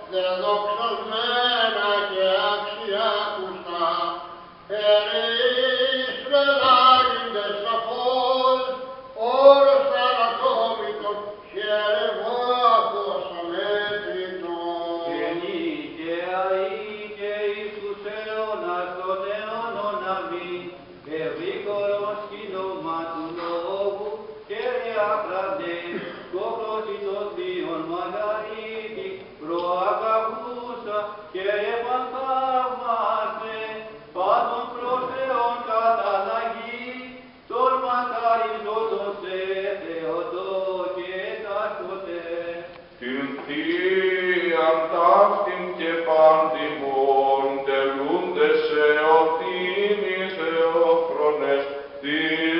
δεδοξασμένα και αξιάκουστα, ερείς μελάγιντες σαφώς, όρος ανατόμητος, χερευάτος αμέτρητος. Και νίκαια ή και εις τους αιώνας των αιώνων αμήν, ευήκορος κοινόμα του λόγου, Κύριε Αχραντέ, κοπρόσιτος Θείων Μαργαρίτη, προαγαγούσα, Κύριε Πανθαύμαστε, πάντων προς Θεόν καταλλαγή, τον μακαριζόντος σε Θεοτό και ταύτοτε. Την Θείαν ταύτην και πάντιμον τελούντες σε ορθήνη Θεόφρονες της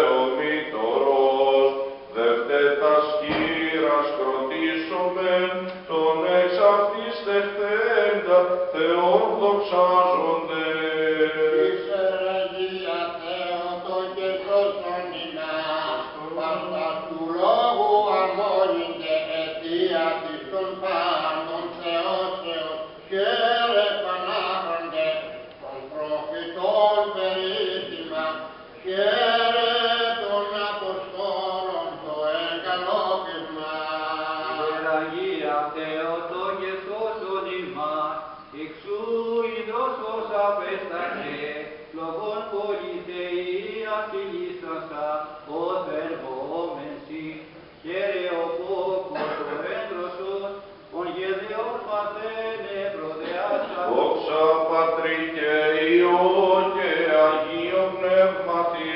Θεομήτωρος, δευτέτας χείρας κροτήσομεν, τον εξ αυτής τεχθέντα Θεόν δοξάζονται. Εις Αγία Θεότο και σώσον ημάς, πάντα του λόγου αρμόνιτε αιτία της των πάντων Θεώσεως, χαίρε Πανάχροντε, των προφητών περίφημα, χαίρε των Αποστόλων το εγκαλόπισμα. Υπεραγία Θεότο και σώσον ημάς, εξού ιδρόσος απέσταξε, λόγων πολυθείας ηλίστρασα, ο θερμόμενσι, χαίρε ο πόκος ο έντρωσος, ον γεδεός μαθαίνε προδεάσα. Δόξα Πατρί και Υιό και Αγίο Πνεύματι,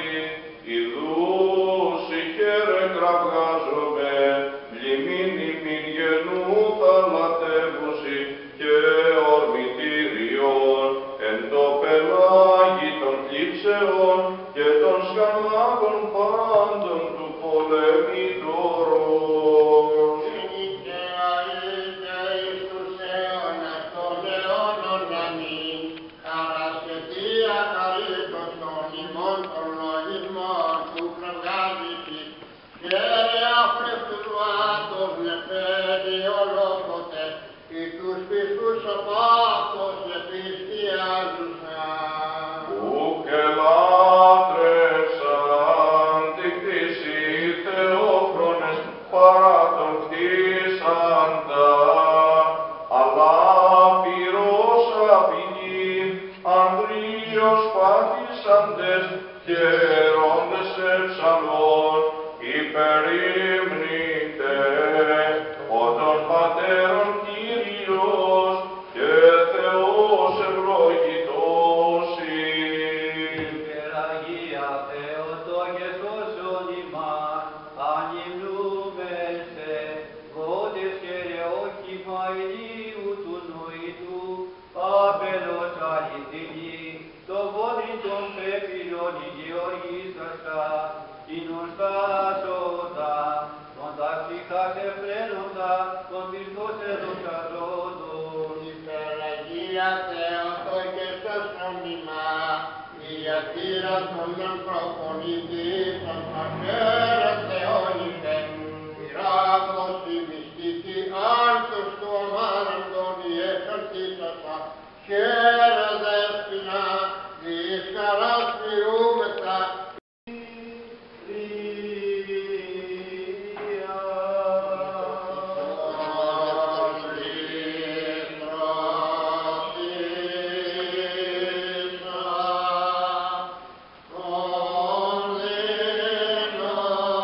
ιδούς χαίρε κραυγάζομαι, λιμήν ημιν γενού θαλατεύουσι και ορμητήριον, εν το πελάγι των θλίψεων και των σκανδάλων πάντων του πολεμητόρων. Νίκαια είτε εις τους αιώνας των αιώνων αμήν, χαράς και θεία χαρίτως των ημών των λογισμών του κραυγάζησι, χαίρε αφρευτουράτος νεφέρει ολόποτε, εις τους πιστούς απάτος επιστιάζουσαν. Ουκ ελάτρευσαν τη κτήση Θεόφρονες παρά τον κτήσαντα, αλλά πυρός απειλήν, ανδρείος πάτησαντες, χαίροντες εψαλών, υπερήμνητε, ο των πατέρων Κύριος και Θεός ευλογητός ειν. Υπεραγία Θεότο και σώσον ημάς, ανυμνούμεν σε, γόντες χαίρε όχημα ηλίου του νοητού, απελός αληθινή, το βόδιν των πέπυλων υγειοργήσαστα, κοινούς στάσοντα, τον ταξιχάς εφραίνοντα, τον πιστός εδοξαζόντων. Υπεραγία Θεότο και σώσον ημάς, η ατήρα των ανθρώπων ηγείτων αχαίρετε όλητεν, πυράβδος η μυστική άρτος του αμάραντον η εξαρτήσασα, χαίρε δέσποινα, διείς χαράς πληρούμεθα, Τον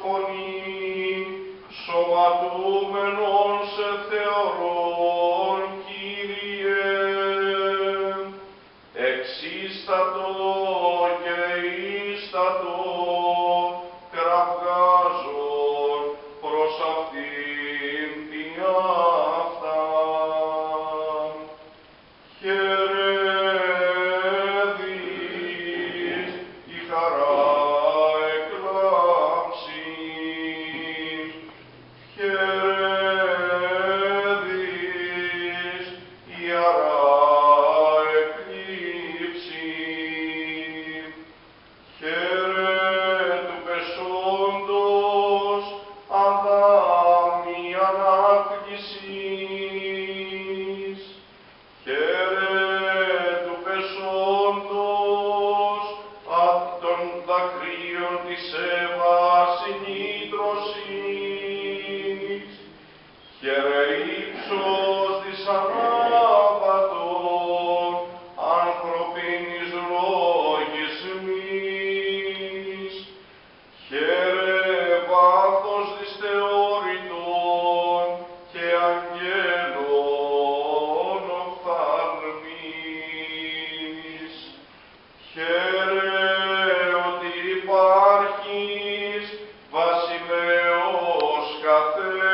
φωνή, σωματούμενον σε θεωρών, Κύριε, εξίστατο και ίστατο, κραυγάζον προς αυτήν την αυτάν. Χαιρέδεις η χαρά εκλάμψει, χαιρέδεις η αρά εκλείψει, χαίρε του πεσόντος αδάμι ανάκλησης, χαίρε του πεσόντος απ' των δακρύων της Εύας συνήτρωσης, χαίρε ύψος της ανάβατον ανθρωπίνης λογισμής, χαίρε βάθος της θεώρητον και αγγέλων οφθαλμής, χαίρε ότι υπάρχεις βασιλέος καθ'